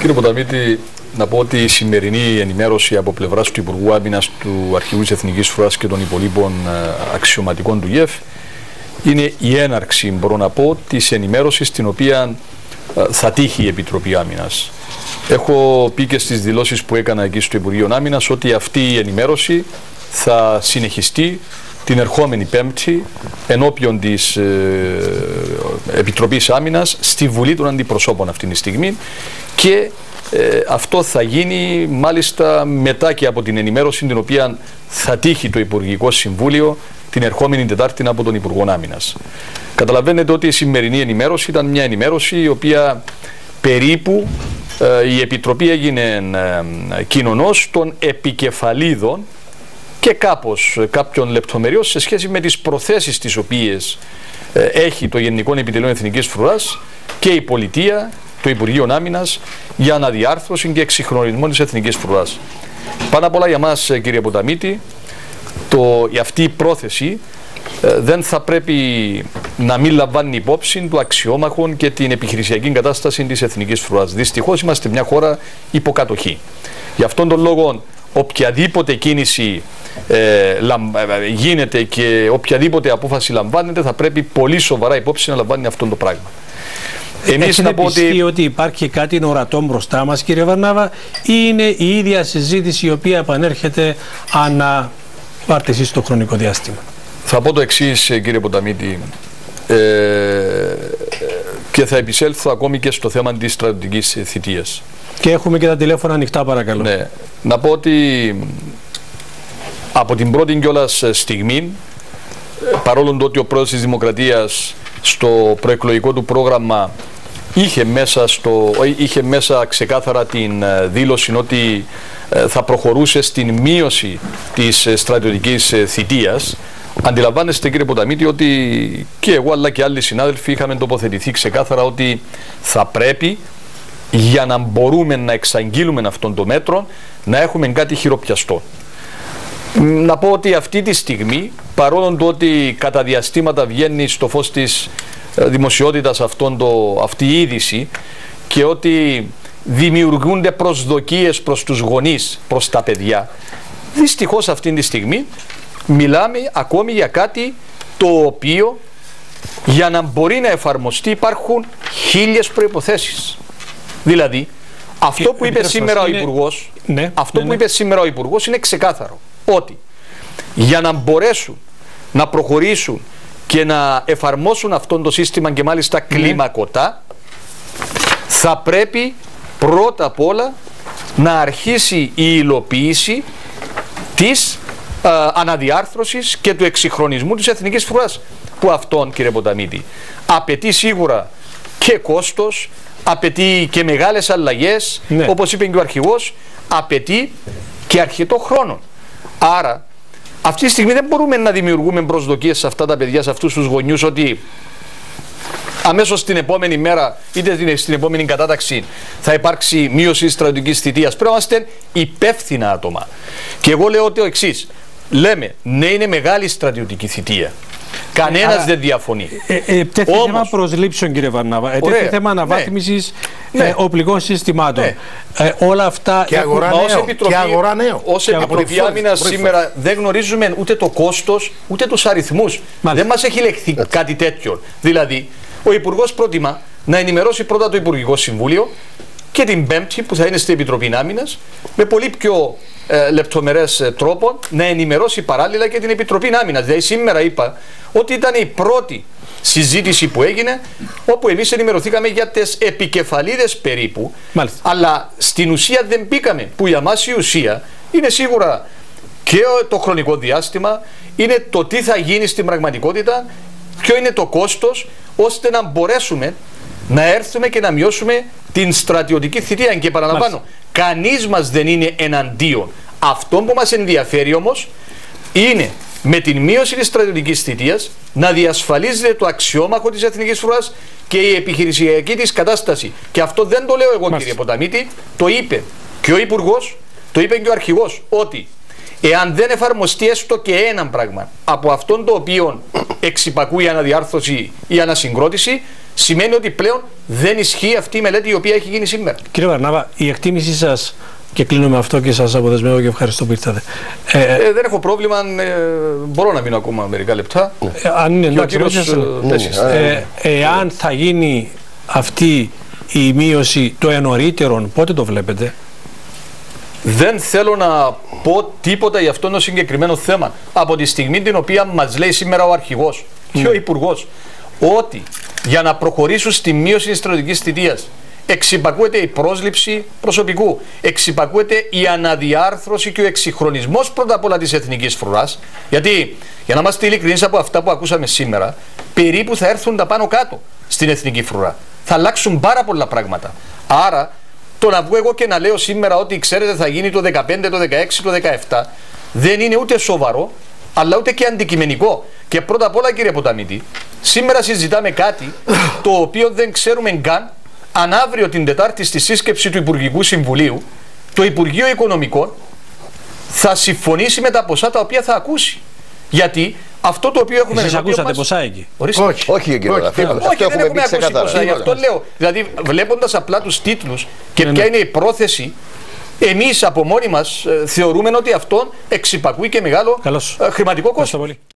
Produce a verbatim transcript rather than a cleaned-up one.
Κύριε Ποταμίτη, να πω ότι η σημερινή ενημέρωση από πλευράς του Υπουργού Άμυνας, του Αρχηγού της Εθνικής Φρουράς και των υπολείπων αξιωματικών του ΙΕΦ είναι η έναρξη, μπορώ να πω, της ενημέρωσης την οποία θα τύχει η Επιτροπή Άμυνας. Έχω πει και στις δηλώσεις που έκανα εκεί στο Υπουργείο Άμυνας ότι αυτή η ενημέρωση θα συνεχιστεί την ερχόμενη Πέμπτη ενώπιον της ε, Επιτροπής Άμυνας στη Βουλή των Αντιπροσώπων αυτή τη στιγμή και ε, αυτό θα γίνει μάλιστα μετά και από την ενημέρωση την οποία θα τύχει το Υπουργικό Συμβούλιο την ερχόμενη Τετάρτη από τον Υπουργό Άμυνας. Καταλαβαίνετε ότι η σημερινή ενημέρωση ήταν μια ενημέρωση η οποία περίπου ε, η Επιτροπή έγινε ε, κοινωνός των επικεφαλίδων και κάπως κάποιων λεπτομεριών σε σχέση με τις προθέσεις τις οποίες ε, έχει το Γενικό Επιτελείο Εθνικής Φρουράς και η Πολιτεία, το Υπουργείο Άμυνας για αναδιάρθρωση και εξυγχρονισμό της Εθνικής Φρουράς. Πάνω απ' όλα για μας, κύριε Ποταμίτη, το, αυτή η πρόθεση ε, δεν θα πρέπει να μην λαμβάνει υπόψη του αξιόμαχων και την επιχειρησιακή κατάσταση της Εθνικής Φρουράς. Δυστυχώς είμαστε μια χώρα υποκατοχή. Γι' αυτόν τον λόγο οποιαδήποτε κίνηση ε, λαμ, ε, γίνεται και οποιαδήποτε απόφαση λαμβάνεται θα πρέπει πολύ σοβαρά υπόψη να λαμβάνει αυτό το πράγμα. Εμείς να πω ότι... ότι υπάρχει κάτι ορατό μπροστά μας, κύριε Βαρνάβα, ή είναι η ίδια συζήτηση η οποία επανέρχεται ανά πάρτιση στο χρονικό διάστημα? Θα πω το εξής, κύριε Ποταμίτη, ε, και θα επισέλθω ακόμη και στο θέμα της στρατιωτικής θητείας. Και έχουμε και τα τηλέφωνα ανοιχτά, παρακαλώ. Ναι. Να πω ότι από την πρώτη κιόλας στιγμή, παρόλο ότι ο πρόεδρος της Δημοκρατίας στο προεκλογικό του πρόγραμμα είχε μέσα, στο, είχε μέσα ξεκάθαρα την δήλωση ότι θα προχωρούσε στην μείωση της στρατιωτικής θητείας, αντιλαμβάνεστε, κύριε Ποταμίτη, ότι και εγώ αλλά και άλλοι συνάδελφοι είχαμε τοποθετηθεί ξεκάθαρα ότι θα πρέπει, για να μπορούμε να εξαγγείλουμε αυτόν το μέτρο, να έχουμε κάτι χειροπιαστό. Να πω ότι αυτή τη στιγμή, παρόλο το ότι κατά διαστήματα βγαίνει στο φως της δημοσιότητας αυτόν το, αυτή η είδηση και ότι δημιουργούνται προσδοκίες προς τους γονείς, προς τα παιδιά, δυστυχώς αυτή τη στιγμή μιλάμε ακόμη για κάτι το οποίο για να μπορεί να εφαρμοστεί υπάρχουν χίλιες προϋποθέσεις. Δηλαδή, αυτό που είπε σήμερα ο Υπουργός, ναι, αυτό ναι, ναι. που είπε σήμερα ο Υπουργός είναι ξεκάθαρο. Ότι για να μπορέσουν να προχωρήσουν και να εφαρμόσουν αυτό το σύστημα και μάλιστα κλιμακωτά, θα πρέπει πρώτα απ' όλα να αρχίσει η υλοποίηση της α, αναδιάρθρωσης και του εξυγχρονισμού της Εθνικής Φρουράς, που αυτόν, κύριε Ποταμίτη, απαιτεί σίγουρα και κόστος, απαιτεί και μεγάλες αλλαγές, ναι. όπως είπε και ο Αρχηγός, απαιτεί και αρκετό χρόνο. Άρα, αυτή τη στιγμή δεν μπορούμε να δημιουργούμε προσδοκίες σε αυτά τα παιδιά, σε αυτούς τους γονιούς, ότι αμέσως την επόμενη μέρα, είτε στην επόμενη κατάταξη, θα υπάρξει μείωση στρατιωτικής θητείας. Πρέπει να είμαστε υπεύθυνα άτομα. Και εγώ λέω ότι ο εξής. Λέμε, ναι, είναι μεγάλη στρατιωτική θητεία. Κανένας Άρα, δεν διαφωνεί. Ε, ε, Τέτοιο Όμως, θέμα προσλήψεων, κύριε Βαρνάβα. Ε, τέτοιο θέμα αναβάθμισης ναι. ε, οπλικών συστημάτων. Ναι. Ε, όλα αυτά. Και αγορά νέο. Ως Επιτροπή, και αγορά νέο. Ως Επιτροπή Άμυνας σήμερα δεν γνωρίζουμε ούτε το κόστος ούτε τους αριθμούς. Μάλιστα. Δεν μας έχει λεχθεί Έτσι. κάτι τέτοιο. Δηλαδή, ο Υπουργός πρότιμα να ενημερώσει πρώτα το Υπουργικό Συμβούλιο και την Πέμπτη που θα είναι στην Επιτροπή Άμυνας με πολύ πιο ε, λεπτομερές ε, τρόπο να ενημερώσει παράλληλα και την Επιτροπή Άμυνας. Δηλαδή σήμερα είπα ότι ήταν η πρώτη συζήτηση που έγινε όπου εμείς ενημερωθήκαμε για τις επικεφαλίδες περίπου. Μάλιστα. Αλλά στην ουσία δεν μπήκαμε, που για μας η ουσία είναι σίγουρα και το χρονικό διάστημα, είναι το τι θα γίνει στην πραγματικότητα, ποιο είναι το κόστος, ώστε να μπορέσουμε να έρθουμε και να μειώσουμε την στρατιωτική θητεία. Και παραλαμβάνω, κανείς μας δεν είναι εναντίον. Αυτό που μας ενδιαφέρει όμως είναι με την μείωση της στρατιωτικής θητείας να διασφαλίζεται το αξιόμαχο της Εθνικής Φρουράς και η επιχειρησιακή της κατάσταση. Και αυτό δεν το λέω εγώ, Μάλιστα. κύριε Ποταμίτη, το είπε και ο Υπουργός, το είπε και ο Αρχηγός, ότι εάν δεν εφαρμοστεί έστω και ένα πράγμα από αυτόν το οποίο εξυπακούει η αναδιάρθρωση ή ανασυγκρότηση, σημαίνει ότι πλέον δεν ισχύει αυτή η μελέτη η οποία έχει γίνει σήμερα. Κύριε Βαρνάβα, η εκτίμησή σας, και κλείνω με αυτό και σας αποδεσμεύω και ευχαριστώ που ήρθατε. Ε, ε, δεν έχω πρόβλημα, ε, μπορώ να μείνω ακόμα μερικά λεπτά. Ε, αν είναι εντάξει, ε, εάν θα γίνει αυτή η μείωση το ενωρίτερον, πότε το βλέπετε? Δεν θέλω να πω τίποτα για αυτό το συγκεκριμένο θέμα. Από τη στιγμή την οποία μας λέει σήμερα ο αρχηγός mm. και ο υπουργός ότι για να προχωρήσουν στη μείωση της στρατιωτικής θητείας εξυπακούεται η πρόσληψη προσωπικού, εξυπακούεται η αναδιάρθρωση και ο εξυγχρονισμός πρώτα απ' όλα της εθνικής φρουράς, γιατί για να είμαστε ειλικρινείς από αυτά που ακούσαμε σήμερα, περίπου θα έρθουν τα πάνω κάτω στην εθνική φρουρά. Θα αλλάξουν πάρα πολλά πράγματα. Άρα, το να βγω εγώ και να λέω σήμερα ότι ξέρετε θα γίνει το δεκαπέντε, το δεκαέξι, το δεκαεπτά, δεν είναι ούτε σοβαρό, αλλά ούτε και αντικειμενικό. Και πρώτα απ' όλα, κύριε Ποταμίτη, σήμερα συζητάμε κάτι το οποίο δεν ξέρουμε καν αν αύριο την Τετάρτη στη σύσκεψη του Υπουργικού Συμβουλίου το Υπουργείο Οικονομικών θα συμφωνήσει με τα ποσά τα οποία θα ακούσει. Γιατί αυτό το οποίο έχουμε... Εσείς ακούσατε μας... ποσά εκεί? Ορίστε. Όχι, όχι, κύριε όχι, όχι, όχι δεν έχουμε ακούσει ποσά. Γι' αυτό λέω. Δηλαδή, βλέποντας απλά τους τίτλους και ναι, ποια ναι. είναι η πρόθεση, εμείς από μόνοι μας θεωρούμε ότι αυτόν εξυπακούει και μεγάλο Καλώς. χρηματικό κόστος.